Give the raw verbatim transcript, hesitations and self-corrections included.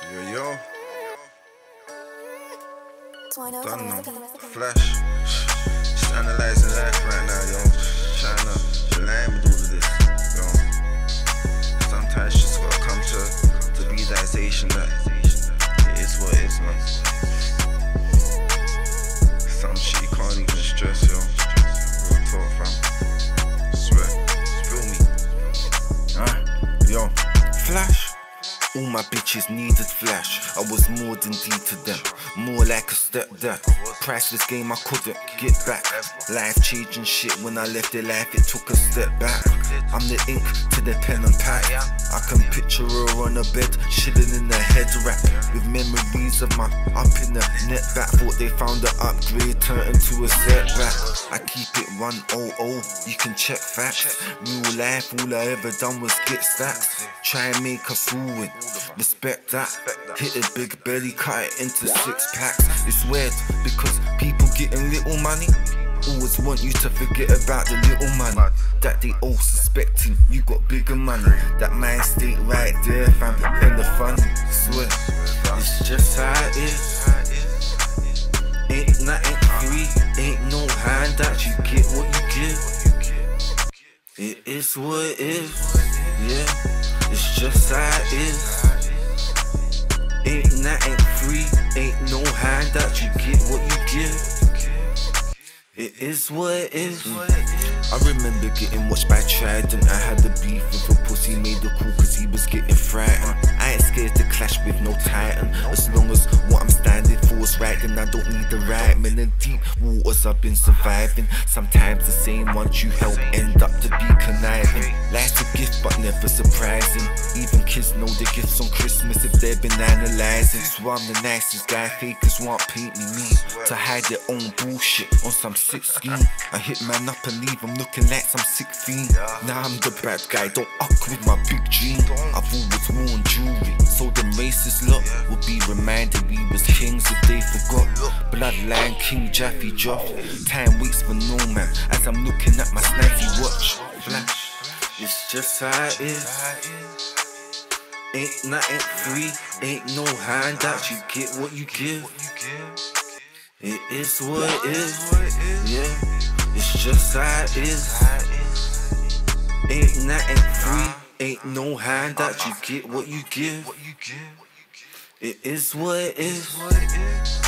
Yo, yo. Done now. Flash. Just analyzing life right now, yo. Trying to align with all of this, yo. Sometimes you just gotta come to the realization that it is what it is, man. Some shit you can't even stress, yo. Real talk, fam. Swear. Feel me. Uh, yo. Flash. All my bitches needed flash. I was more than D to them, more like a stepdad. Priceless game I couldn't get back. Life changing shit when I left their life, it took a step back. I'm the ink to the pen and pad. I can picture her on a bed, chilling in the head wrap, with memories of my up in the net back. Thought they found the upgrade, turned into a setback. I keep it one oh oh, you can check facts. Real life, all I ever done was get stacks. Try and make a fool with, respect that. Hit a big belly, cut it into six packs. It's weird because people getting little money always want you to forget about the little money that they all suspecting you got bigger money. That mind state right there, fam, and the funny. Swear, it's just how it is. Ain't nothing free, ain't no handout. You get what you give. It is what it is. Yeah, it's just how it is. Ain't nothing free, ain't no handout. You get what you give. It is what it is. I remember getting watched by Trident. I had a beef with a pussy, made a call cause he was getting frightened. I ain't scared to clash with no titan. As long as what I'm standing for is right, then I don't need the right man. In deep waters I've been surviving. Sometimes the same ones you help end up to be conniving. Life's a gift but never surprising. Even kids know the gifts on Christmas if they've been analyzing. So I'm the nicest guy, fakers won't paint me me to hide their own bullshit on some sick scheme. I hit man up and leave them looking like some sick fiend. Now I'm the bad guy, don't up with my big dream. I've always worn jewelry, so them racist lot would be reminded we was kings if they forgot. Bloodline King Jaffe Joff. Time waits for no man as I'm looking at my snazzy watch. Flash, it's just how it is. Ain't nothing free, ain't no handout. You get what you give. It is what it is. Yeah, it's just how it is. Ain't nothing free, ain't no handout. You get what you give. It is what it is.